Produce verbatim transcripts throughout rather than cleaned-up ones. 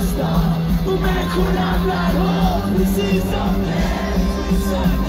stan och människor ramlar av precis som det.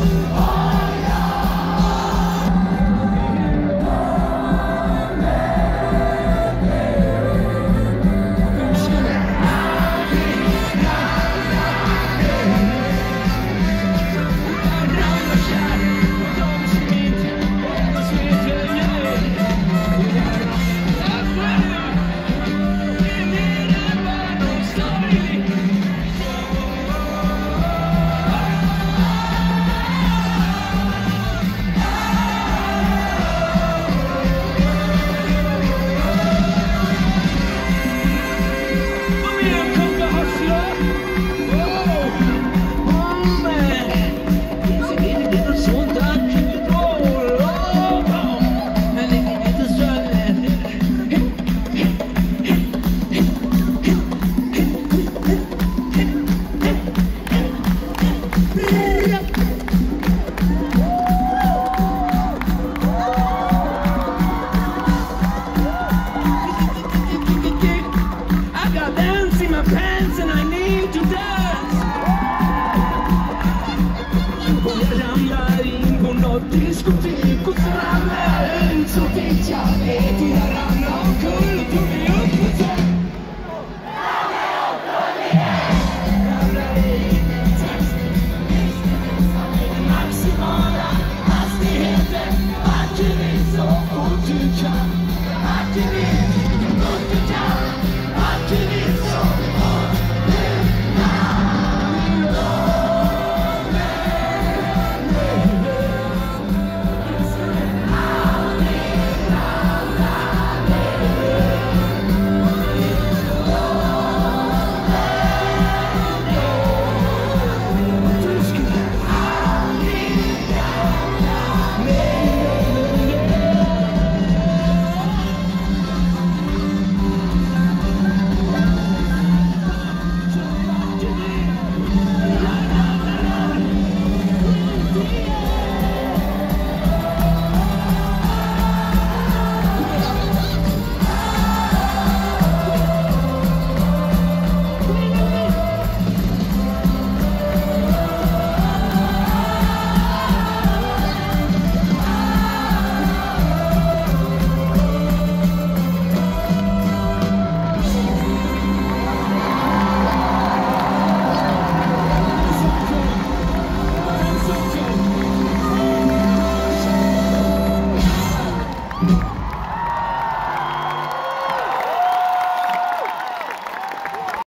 Pants and I need to dance. Och jag ramlar in på något diskotek och så ramlar jag ut så vet jag vet. Och jag ramlar omkull och tog mig upp på topp. Ramlar upp och ner. Ramlar in i texten som är den maximala hastigheten. Att du vill så fort du kan. Att du vill